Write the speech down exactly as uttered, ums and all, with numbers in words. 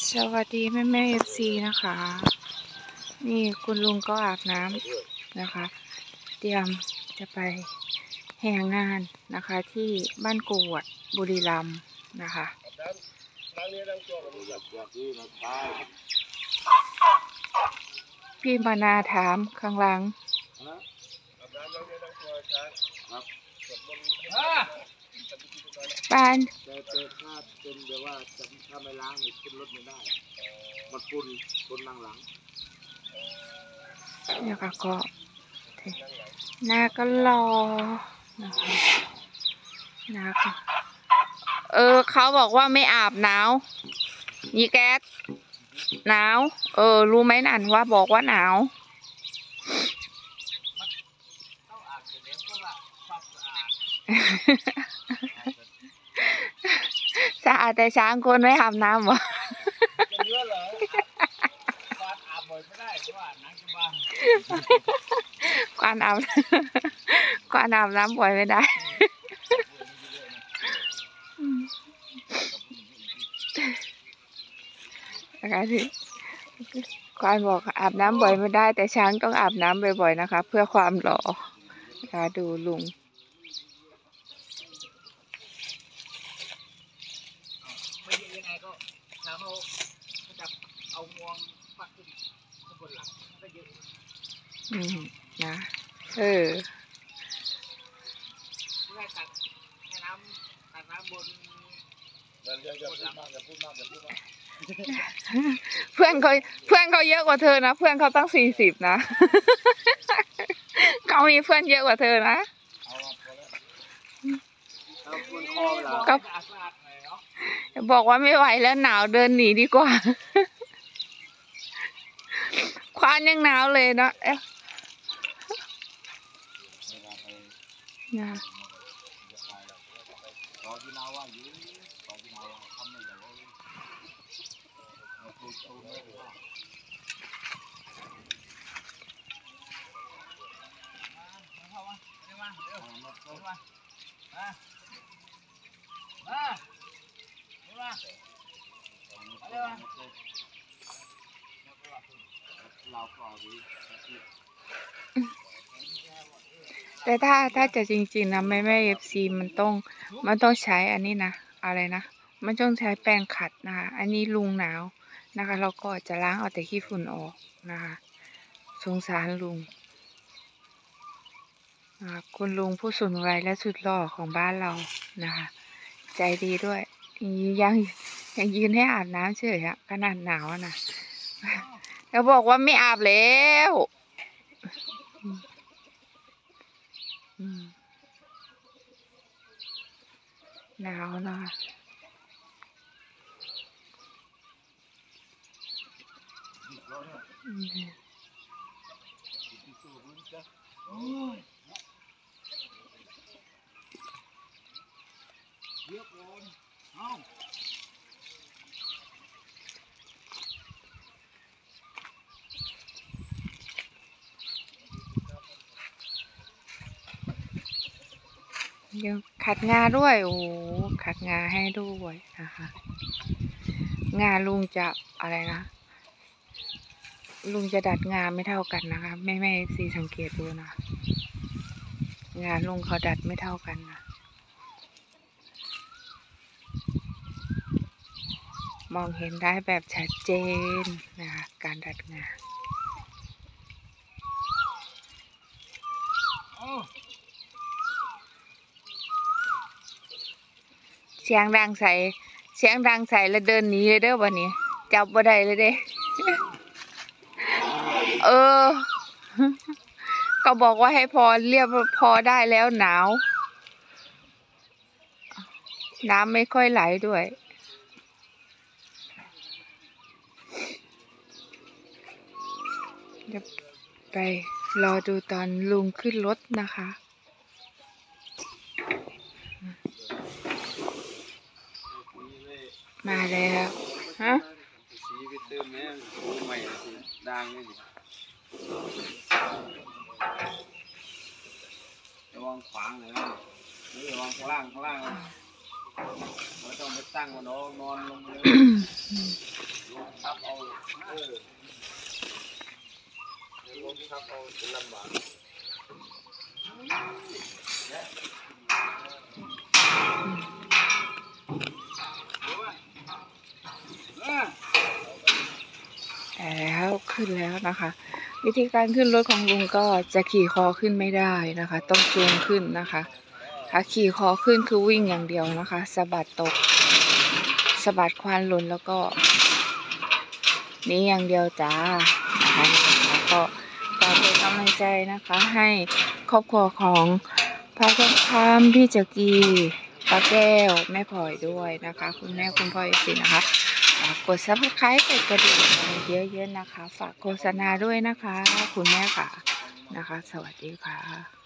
สวัสดีแม่แม่เอฟซีนะคะนี่คุณลุงก็อาบน้ำนะคะเตรียมจะไปแห่งานนะคะที่บ้านกวดบุรีรัมย์นะคะพี่มานาถามข้างหลังบ้านแต่แต่ถ้าเป็นแบบว่าถ้าไม่ล้างนี่ขึ้นรถไม่ได้มันปุ่นปุ่นนั่งหลังเนี่ยค่ะก็หน้าก็รอนะคะหน้าก็เออเขาบอกว่าไม่อาบหนาวยี่แก๊สหนาวเออรู้ไหมนั่นว่าบอกว่าหนาวสะอาดแต่ช้างคนไม่อาบน้ำวะกวานอาบกวานอาบน้ำบ่อยไม่ได้นะคะที่กวานบอกอาบน้ำบ่อยไม่ได้แต่ช้างต้องอาบน้ำบ่อยๆนะคะเพื่อความหล่อนะคะดูลุงอืมนะเออเพื่อนเขาเพื่อนเขาเยอะกว่าเธอนะเพื่อนเขาตั้งสี่สิบนะเขามีเพื่อนเยอะกว่าเธอนะก็บอกว่าไม่ไหวแล้วหนาวเดินหนีดีกว่าควานยังหนาวเลยเนาะเอ๊ะนะแต่ถ้าถ้าจะจริงๆนะแม่แม่เอฟซีมันต้องมันต้องใช้อันนี้นะอะไรนะมันต้องใช้แปรงขัดนะคะอันนี้ลุงหนาวนะคะเราก็จะล้างเอาแต่ขี้ฝุ่นออกนะคะสงสารลุงคุณลุงผู้สูงวัยและสุดหล่อของบ้านเรานะคะใจดีด้วยยังยังยืนให้อาบน้ำเฉยอะขนาดหนาวนะแล้วบอกว่าไม่อาบแล้วหนาวนะยังขัดงาด้วยโอ้ขัดงาให้ด้วยนะคะงาลุงจะอะไรนะลุงจะดัดงาไม่เท่ากันนะคะแม่แม่สีสังเกตดูนะงาลุงเขาดัดไม่เท่ากันนะมองเห็นได้แบบชัดเจนนะคะการดัดงาเสียงดังใส่เสียงดังใส่แล้วเดินหนีเลยเด้อวันนี้จับบ่ได้เลยเด้เออก็บอกว่าให้พอเรียบพอได้แล้วหนาวน้ำไม่ค่อยไหลด้วยเดี๋ยวไปรอดูตอนลุงขึ้นรถนะคะมาแล้วฮะสีไปเติมแม่ใหม่ดังนี่ระวังขวางเลยนะระวังข้างล่างข้างล่างเราต้องไปตั้งมันนอนนอนลงเลยลงทับเอาเออลงทับเอาจะลำบากแล้วขึ้นแล้วนะคะ วิธีการขึ้นรถของลุงก็จะขี่คอขึ้นไม่ได้นะคะ ต้องจูงขึ้นนะคะถ้าขี่คอขึ้นคือวิ่งอย่างเดียวนะคะสะบัดตกสะบัดควานหล่นแล้วก็นี้อย่างเดียวจ้านะคะแล้วก็ฝากเป็นกำลังใจนะคะ ให้ครอบครัวของพ่อทองคำพี่จักรีป้าแก้วแม่พลอยด้วยนะคะ คุณแม่คุณพ่อเอฟซีนะคะกดซับสไครต์กดกระดิ่งเยอะๆนะคะ ฝากโฆษณาด้วยนะคะ คุณแม่ค่ะนะคะ สวัสดีค่ะ